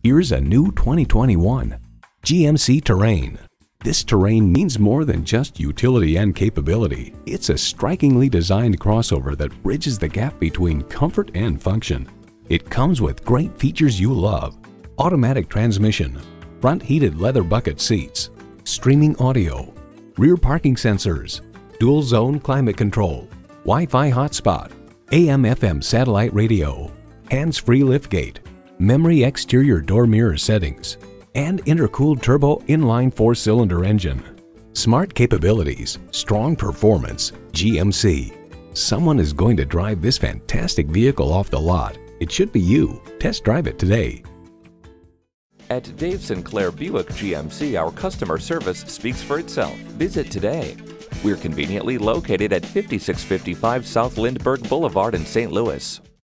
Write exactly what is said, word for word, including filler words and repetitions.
Here's a new twenty twenty-one G M C Terrain. This Terrain means more than just utility and capability. It's a strikingly designed crossover that bridges the gap between comfort and function. It comes with great features you love: automatic transmission, front heated leather bucket seats, streaming audio, rear parking sensors, dual zone climate control, Wi-Fi hotspot, A M F M satellite radio, hands-free liftgate, memory exterior door mirror settings, and intercooled turbo inline four-cylinder engine. Smart capabilities, strong performance, G M C. Someone is going to drive this fantastic vehicle off the lot. It should be you. Test drive it today. At Dave Sinclair Buick G M C, our customer service speaks for itself. Visit today. We're conveniently located at fifty-six fifty-five South Lindbergh Boulevard in Saint Louis.